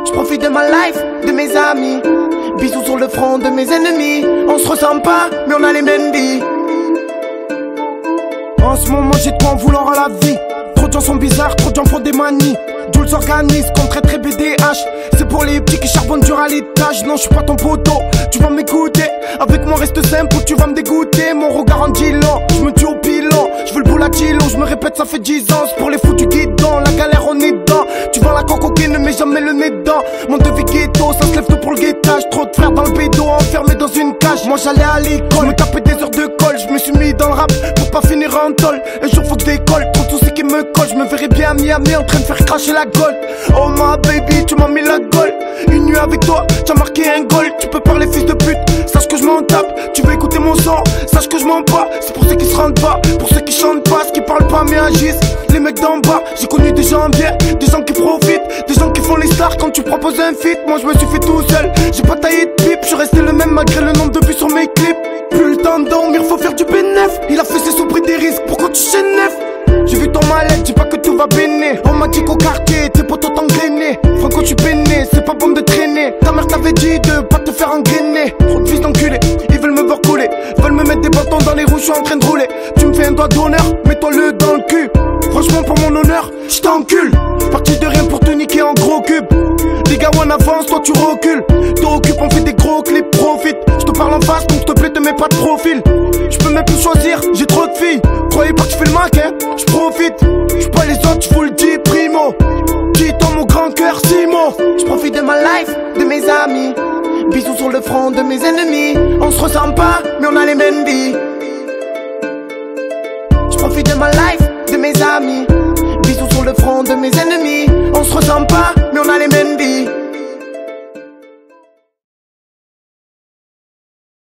Je profite de ma life, de mes amis. Bisous sur le front de mes ennemis. On se ressemble pas, mais on a les mêmes vies. En ce moment j'ai de quoi en vouloir à la vie. Trop de gens sont bizarres, trop de gens font des manies. Jules s'organise contre très BDH. C'est pour les petits qui charbonnent dur à l'étage. Non, je suis pas ton poteau, tu vas m'écouter. Avec moi reste simple ou tu vas me dégoûter. Mon regard en dit long, je me tue au pilon. Je veux le boule à kilo, je me répète ça fait 10 ans. C'est pour les fous du guidon, la galère on est dedans. Tu vois la cocoquine mais jamais le nez dedans. Mon devis ghetto, ça se lève tôt pour le guettage. Trop de frères dans le bédo, enfermés dans une cage. Moi j'allais à l'école, me tapais des heures de colle. Je me suis mis dans le rap pour pas finir en tôle. Un jour faut que décolle, trop de soucis qui me collent. Je me verrais bien à Miami en train de faire cracher la gold. Oh ma baby, tu m'as mis la gold. Une nuit avec toi, t'as marqué un goal. Tu peux parler fils de pute, sache que je m'en tape. Tu veux écouter mon son, sache que je m'en bats. C'est pour ceux qui se rendent pas, pour ceux qui chantent pas, ceux qui parlent pas mais agissent. Les mecs d'en bas, j'ai connu des gens bien, des gens qui profitent, des gens qui font les stars quand tu proposes un feat. Moi je me suis fait tout seul, j'ai pas taillé de pipe. Je suis resté le même malgré le nombre de vues sur mes clips. Plus le temps de dormir, faut faire du bénéf. Il a fait ses sous pris des risques, pourquoi tu chaînes? J'ai vu ton mal-être, dis pas que tout va béné. On m'a dit qu'au quartier, tes potos t'engrainer. Franco tu peiné, c'est pas bon de traîner. Ta mère t'avait dit de pas te faire engrainer. Trop de fils d'enculés, ils veulent me voir couler. Veulent me mettre des bâtons dans les roues, je suis en train de rouler. Tu me fais un doigt d'honneur, mets-toi-le dans le cul. Franchement pour mon honneur, je t'encule. Parti de rien pour te niquer en gros cube. Les gars on avance, toi tu recules. T'occupes, on fait des gros clips, profite. Je te parle en face, donc s'il te plaît te mets pas de profil. Je peux même plus choisir, j'ai trop de filles. Croyez pas que je fais le mac, hein, je profite. J'suis pas les autres, je vous le dis primo. Dis dans mon grand cœur, 6 mots. Je profite de ma life, de mes amis. Bisous sur le front de mes ennemis. On se ressemble pas, mais on a les mêmes vies. Je profite de ma life, de mes amis. Bisous sur le front de mes ennemis. On se ressemble pas, mais on a les mêmes vies.